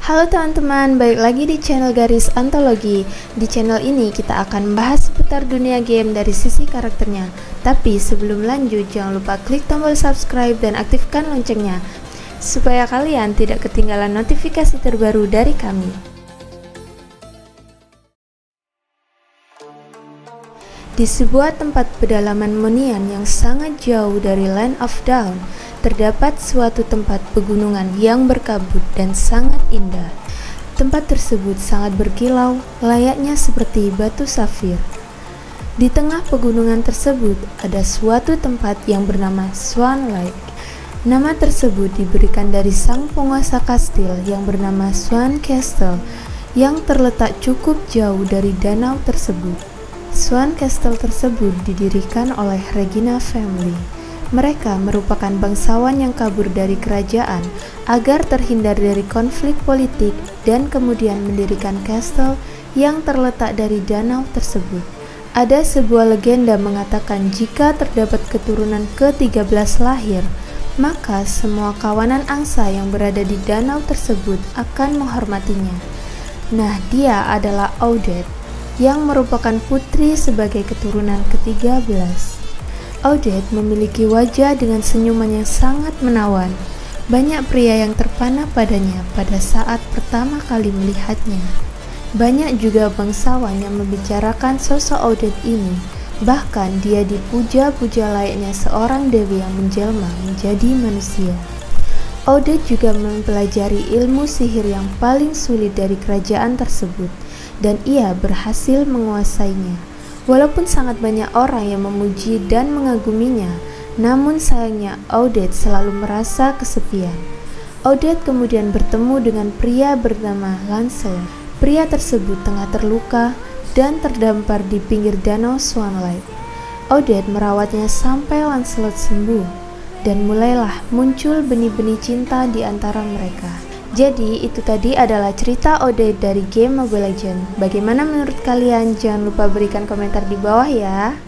Halo teman-teman, balik lagi di channel Garis Antologi. Di channel ini kita akan membahas seputar dunia game dari sisi karakternya. Tapi sebelum lanjut, jangan lupa klik tombol subscribe dan aktifkan loncengnya supaya kalian tidak ketinggalan notifikasi terbaru dari kami. Di sebuah tempat pedalaman Monian yang sangat jauh dari Land of Dawn, terdapat suatu tempat pegunungan yang berkabut dan sangat indah. Tempat tersebut sangat berkilau, layaknya seperti batu safir. Di tengah pegunungan tersebut ada suatu tempat yang bernama Swan Lake. Nama tersebut diberikan dari sang penguasa kastil yang bernama Swan Castle yang terletak cukup jauh dari danau tersebut. Swan Castle tersebut didirikan oleh Regina Family. Mereka merupakan bangsawan yang kabur dari kerajaan agar terhindar dari konflik politik dan kemudian mendirikan castle yang terletak dari danau tersebut. Ada sebuah legenda mengatakan jika terdapat keturunan ke-13 lahir, maka semua kawanan angsa yang berada di danau tersebut akan menghormatinya. Nah, dia adalah Odette, yang merupakan putri sebagai keturunan ke-13. Odette memiliki wajah dengan senyuman yang sangat menawan. Banyak pria yang terpana padanya pada saat pertama kali melihatnya. Banyak juga bangsawan yang membicarakan sosok Odette ini. Bahkan dia dipuja-puja layaknya seorang dewi yang menjelma menjadi manusia. Odette juga mempelajari ilmu sihir yang paling sulit dari kerajaan tersebut, dan ia berhasil menguasainya. Walaupun sangat banyak orang yang memuji dan mengaguminya, namun sayangnya Odette selalu merasa kesepian. Odette kemudian bertemu dengan pria bernama Lancelot. Pria tersebut tengah terluka dan terdampar di pinggir danau Swan Lake. Odette merawatnya sampai Lancelot sembuh, dan mulailah muncul benih-benih cinta di antara mereka. Jadi itu tadi adalah cerita Odette dari game Mobile Legends. Bagaimana menurut kalian? Jangan lupa berikan komentar di bawah ya.